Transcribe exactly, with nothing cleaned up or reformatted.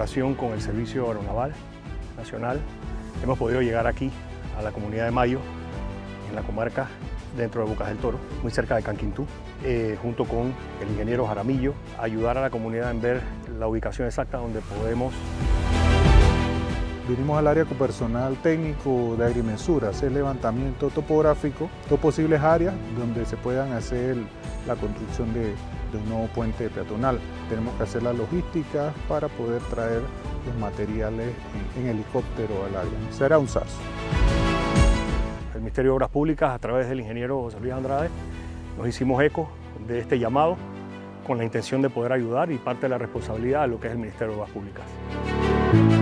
coordinación con el Servicio Aeronaval Nacional, hemos podido llegar aquí a la comunidad de Mayo, en la comarca dentro de Bocas del Toro, muy cerca de Canquintú, eh, junto con el ingeniero Jaramillo, a ayudar a la comunidad en ver la ubicación exacta donde podemos. Vinimos al área con personal técnico de agrimensura, hacer levantamiento topográfico de posibles áreas donde se puedan hacer la construcción de, de un nuevo puente peatonal. Tenemos que hacer la logística para poder traer los materiales en, en helicóptero al área. Será un SARS. El Ministerio de Obras Públicas, a través del ingeniero José Luis Andrade, nos hicimos eco de este llamado con la intención de poder ayudar y parte de la responsabilidad de lo que es el Ministerio de Obras Públicas.